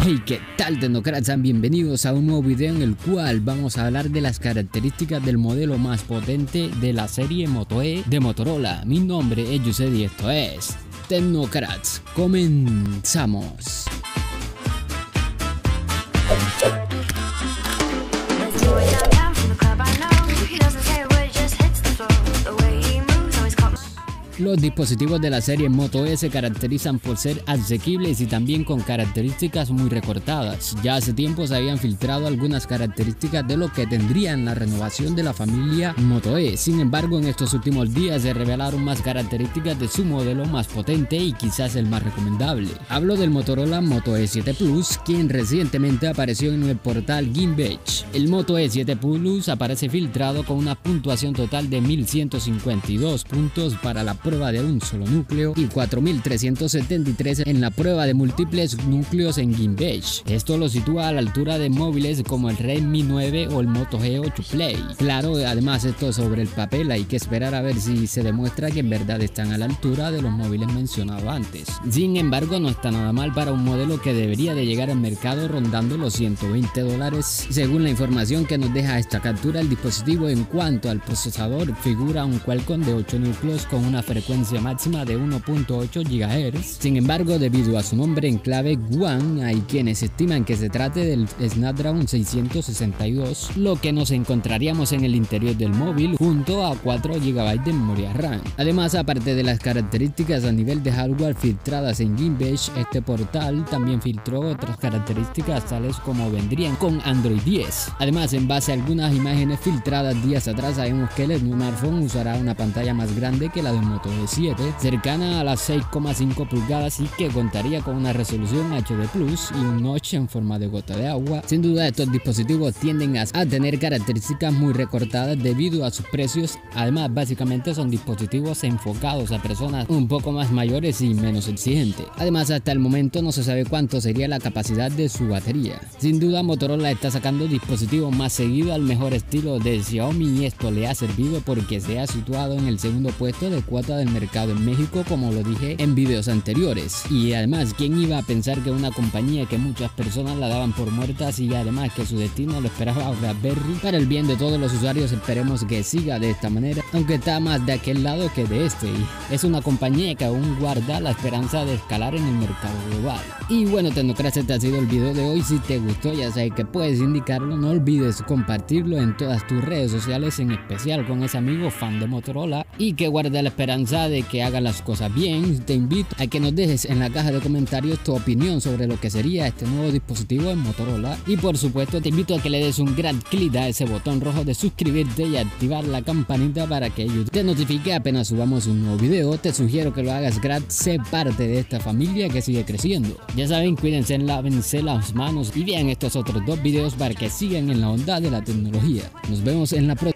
Hey, ¿qué tal, tecnocrats? Bienvenidos a un nuevo video en el cual vamos a hablar de las características del modelo más potente de la serie Moto E de Motorola. Mi nombre es Yused y esto es Tecnocrats. Comenzamos. Los dispositivos de la serie Moto E se caracterizan por ser asequibles y también con características muy recortadas. Ya hace tiempo se habían filtrado algunas características de lo que tendrían la renovación de la familia Moto E. Sin embargo, en estos últimos días se revelaron más características de su modelo más potente y quizás el más recomendable. Hablo del Motorola Moto E7 Plus, quien recientemente apareció en el portal Geekbench. El Moto E7 Plus aparece filtrado con una puntuación total de 1152 puntos para la prueba de un solo núcleo y 4373 en la prueba de múltiples núcleos en Geekbench. Esto lo sitúa a la altura de móviles como el Redmi 9 o el Moto G8 Play. Claro, además esto sobre el papel hay que esperar a ver si se demuestra que en verdad están a la altura de los móviles mencionados antes. Sin embargo, no está nada mal para un modelo que debería de llegar al mercado rondando los $120. Según la información que nos deja esta captura, el dispositivo en cuanto al procesador figura un Qualcomm de 8 núcleos con una frecuencia máxima de 1.8 GHz. Sin embargo, debido a su nombre en clave Guan, hay quienes estiman que se trate del Snapdragon 662, lo que nos encontraríamos en el interior del móvil junto a 4 GB de memoria RAM. Además, aparte de las características a nivel de hardware filtradas en Geekbench, este portal también filtró otras características tales como vendrían con Android 10. Además, en base a algunas imágenes filtradas días atrás, sabemos que el smartphone usará una pantalla más grande que la del Moto E7, cercana a las 6,5 pulgadas y que contaría con una resolución HD Plus y un notch en forma de gota de agua. Sin duda, estos dispositivos tienden a tener características muy recortadas debido a sus precios. Además, básicamente son dispositivos enfocados a personas un poco más mayores y menos exigentes. Además, hasta el momento no se sabe cuánto sería la capacidad de su batería. Sin duda, Motorola está sacando dispositivos más seguido al mejor estilo de Xiaomi y esto le ha servido porque se ha situado en el segundo puesto de cuota del mercado en México, como lo dije en videos anteriores. Y además, ¿quién iba a pensar que una compañía que muchas personas la daban por muertas y además que su destino lo esperaba BlackBerry? Para el bien de todos los usuarios, esperemos que siga de esta manera, aunque está más de aquel lado que de este, y es una compañía que aún guarda la esperanza de escalar en el mercado global. Y bueno, tecnocrats, este ha sido el video de hoy. Si te gustó, ya sabes que puedes indicarlo, no olvides compartirlo en todas tus redes sociales, en especial con ese amigo fan de Motorola y que guarda la esperanza de que haga las cosas bien. Te invito a que nos dejes en la caja de comentarios tu opinión sobre lo que sería este nuevo dispositivo en Motorola, y por supuesto te invito a que le des un gran clic a ese botón rojo de suscribirte y activar la campanita para que YouTube te notifique apenas subamos un nuevo video. Te sugiero que lo hagas gratis, sé parte de esta familia que sigue creciendo. Ya saben, cuídense, lávense las manos y vean estos otros dos videos para que sigan en la onda de la tecnología. Nos vemos en la próxima.